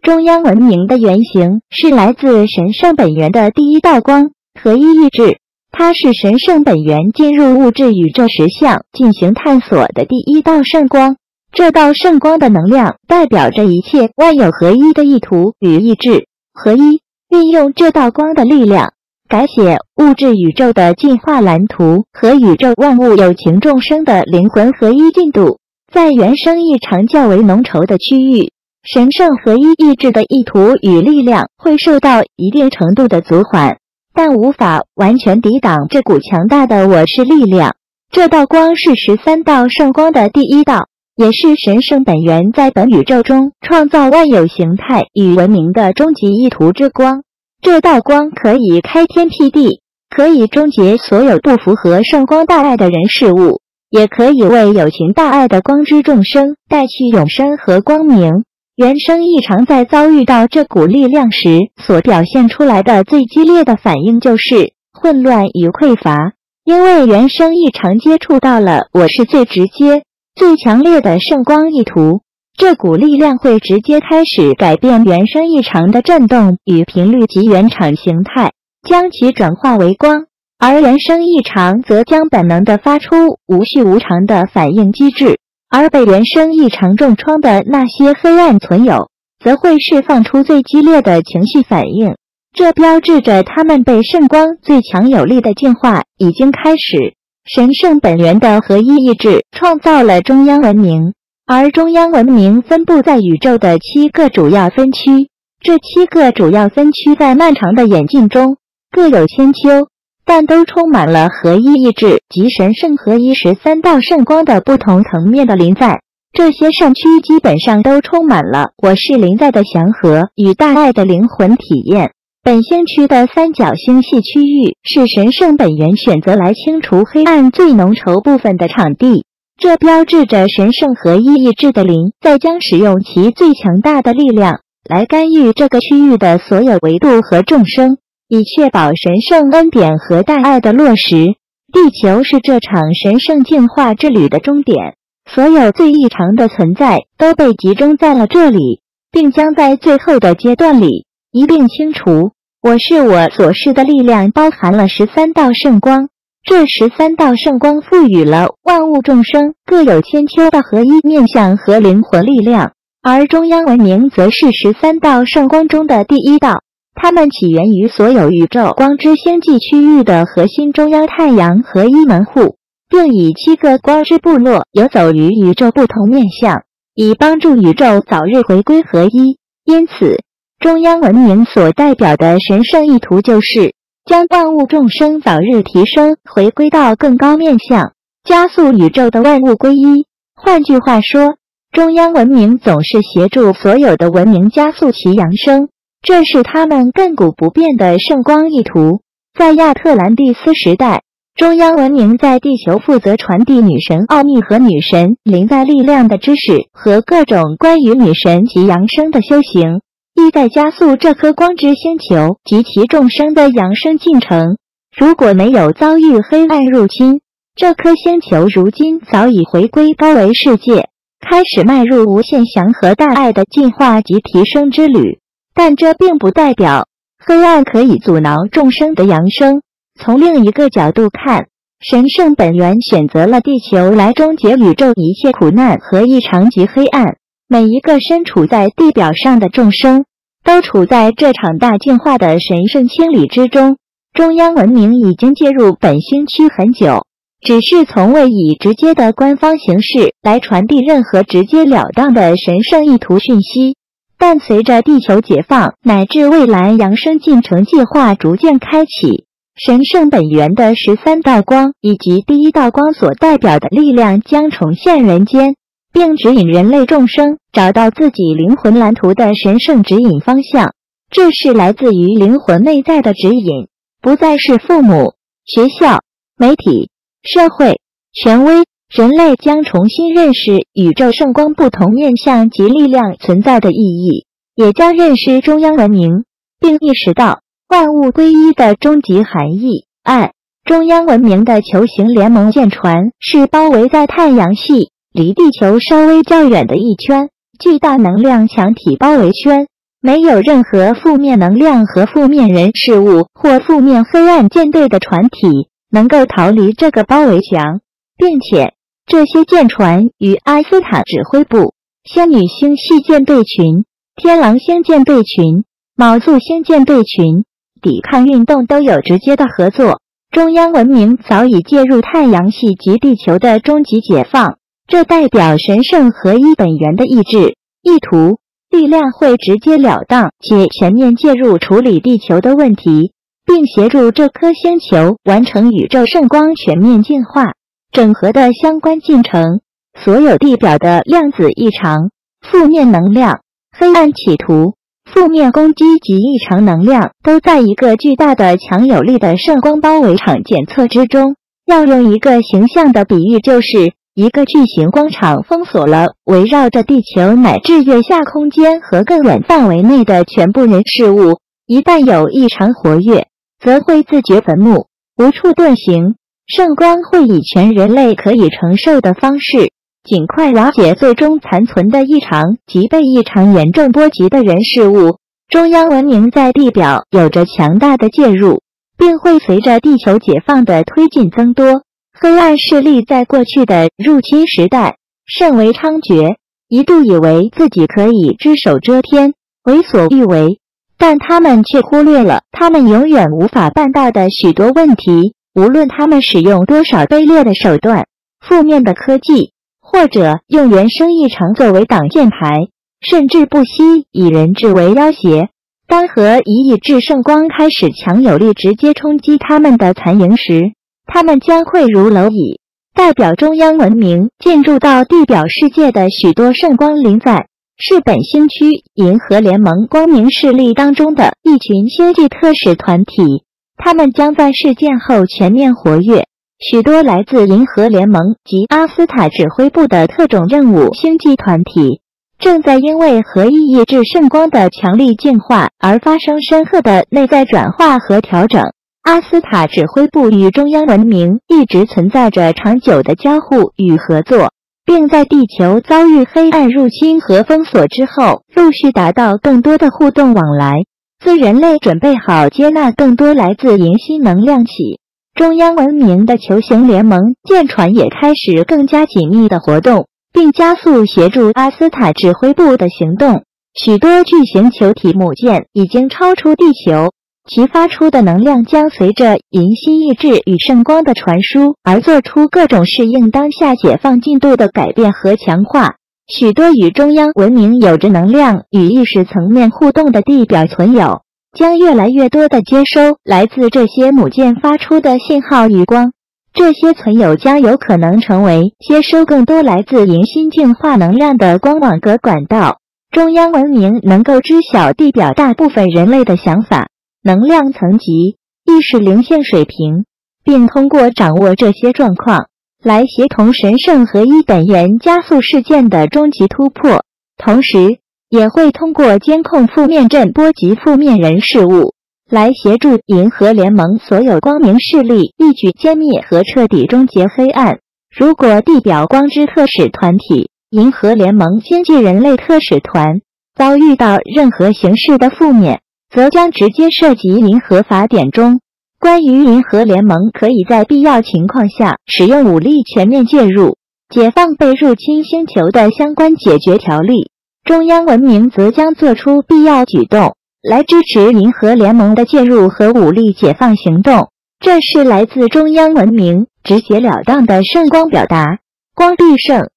中央文明的原型是来自神圣本源的第一道光，合一意志。它是神圣本源进入物质宇宙实相进行探索的第一道圣光。这道圣光的能量代表着一切万有合一的意图与意志。合一，运用这道光的力量，改写物质宇宙的进化蓝图和宇宙万物有情众生的灵魂合一进度。在原生异常较为浓稠的区域，神圣合一意志的意图与力量会受到一定程度的阻缓，但无法完全抵挡这股强大的我是力量。这道光是13道圣光的第一道，也是神圣本源在本宇宙中创造万有形态与文明的终极意图之光。这道光可以开天辟地，可以终结所有不符合圣光大爱的人事物，也可以为有情大爱的光之众生带去永生和光明。原生异常在遭遇到这股力量时所表现出来的最激烈的反应就是混乱与匮乏，因为原生异常接触到了我是最直接、最强烈的圣光意图。这股力量会直接开始改变原生异常的振动与频率及原场形态，将其转化为光，而原生异常则将本能地发出无序无常的反应机制，而被原生异常重创的那些黑暗存有，则会释放出最激烈的情绪反应。这标志着他们被圣光最强有力的进化已经开始。神圣本源的合一意志创造了中央文明，而中央文明分布在宇宙的7个主要分区。这7个主要分区在漫长的演进中各有千秋，但都充满了合一意志及神圣合一13道圣光的不同层面的临在。这些圣区基本上都充满了我是临在的祥和与大爱的灵魂体验。本星区的三角星系区域是神圣本源选择来清除黑暗最浓稠部分的场地，这标志着神圣合一意志的灵在将使用其最强大的力量来干预这个区域的所有维度和众生，以确保神圣恩典和大爱的落实。地球是这场神圣进化之旅的终点，所有最异常的存在都被集中在了这里，并将在最后的阶段里一并清除。我是我所示的力量包含了13道圣光，这13道圣光赋予了万物众生各有千秋的合一面向和灵魂力量，而中央文明则是13道圣光中的第一道。它们起源于所有宇宙光之星际区域的核心中央太阳合一门户，并以7个光之部落游走于宇宙不同面向，以帮助宇宙早日回归合一。因此中央文明所代表的神圣意图就是将万物众生早日提升回归到更高面向，加速宇宙的万物归一。换句话说，中央文明总是协助所有的文明加速其扬升，这是他们亘古不变的圣光意图。在亚特兰蒂斯时代，中央文明在地球负责传递女神奥秘和女神临在力量的知识和各种关于女神及扬升的修行，意在加速这颗光之星球及其众生的扬升进程。如果没有遭遇黑暗入侵，这颗星球如今早已回归高维世界，开始迈入无限祥和大爱的进化及提升之旅。但这并不代表黑暗可以阻挠众生的扬升。从另一个角度看，神圣本源选择了地球来终结宇宙一切苦难和异常及黑暗。每一个身处在地表上的众生都处在这场大进化的神圣清理之中。中央文明已经介入本星区很久，只是从未以直接的官方形式来传递任何直截了当的神圣意图讯息。但随着地球解放乃至未来扬升进程计划逐渐开启，神圣本源的13道光以及第一道光所代表的力量将重现人间，并指引人类众生找到自己灵魂蓝图的神圣指引方向。这是来自于灵魂内在的指引，不再是父母、学校、媒体、社会、权威。人类将重新认识宇宙圣光不同面向及力量存在的意义，也将认识中央文明，并意识到万物归一的终极含义。爱。中央文明的球形联盟舰船是包围在太阳系离地球稍微较远的一圈巨大能量墙体包围圈， 没有任何负面能量和负面人事物或负面黑暗舰队的船体能够逃离这个包围墙，并且这些舰船与阿斯塔指挥部、仙女星系舰队群、天狼星舰队群、卯宿星舰队群、抵抗运动都有直接的合作。中央文明早已介入太阳系及地球的终极解放，这代表神圣合一本源的意志、意图。力量会直截了当且全面介入处理地球的问题，并协助这颗星球完成宇宙圣光全面进化、整合的相关进程。所有地表的量子异常、负面能量、黑暗企图、负面攻击及异常能量都在一个巨大的强有力的圣光包围场检测之中。要用一个形象的比喻，就是一个巨型光场封锁了围绕着地球乃至月下空间和更远范围内的全部人事物，一旦有异常活跃，则会自掘坟墓，无处遁形。圣光会以全人类可以承受的方式，尽快瓦解最终残存的异常及被异常严重波及的人事物。中央文明在地表有着强大的介入，并会随着地球解放的推进增多。黑暗势力在过去的入侵时代甚为猖獗，一度以为自己可以只手遮天，为所欲为，但他们却忽略了他们永远无法办到的许多问题。无论他们使用多少卑劣的手段、负面的科技，或者用原生异常作为挡箭牌，甚至不惜以人质为要挟。当核一意志圣光开始强有力直接冲击他们的残营时，他们将会如蝼蚁。代表中央文明进入到地表世界的许多圣光灵在，是本星区银河联盟光明势力当中的一群星际特使团体，他们将在事件后全面活跃。许多来自银河联盟及阿斯塔指挥部的特种任务星际团体，正在因为合一意志圣光的强力净化而发生深刻的内在转化和调整。阿斯塔指挥部与中央文明一直存在着长久的交互与合作，并在地球遭遇黑暗入侵和封锁之后，陆续达到更多的互动往来。自人类准备好接纳更多来自银星能量起，中央文明的球形联盟舰船也开始更加紧密的活动，并加速协助阿斯塔指挥部的行动。许多巨型球体母舰已经超出地球，其发出的能量将随着银心意志与圣光的传输而做出各种适应当下解放进度的改变和强化。许多与中央文明有着能量与意识层面互动的地表存有，将越来越多地接收来自这些母舰发出的信号与光。这些存有将有可能成为接收更多来自银心净化能量的光网格管道。中央文明能够知晓地表大部分人类的想法、能量层级、意识灵性水平，并通过掌握这些状况来协同神圣合一本源加速事件的终极突破，同时也会通过监控负面阵波及负面人事物，来协助银河联盟所有光明势力一举歼灭和彻底终结黑暗。如果地表光之特使团体、银河联盟星际人类特使团遭遇到任何形式的负面，则将直接涉及银河法典中关于银河联盟可以在必要情况下使用武力全面介入、解放被入侵星球的相关解决条例。中央文明则将做出必要举动，来支持银河联盟的介入和武力解放行动。这是来自中央文明直截了当的圣光表达。光必胜。